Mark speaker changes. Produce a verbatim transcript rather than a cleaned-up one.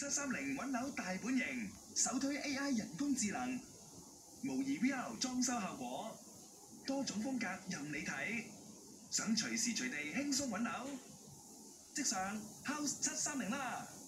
Speaker 1: 七三零揾樓大本營，首推 A I 人工智能，模擬 V R 裝修效果，多種風格任你睇。想隨時隨地輕鬆揾樓，即上 House 七三零啦！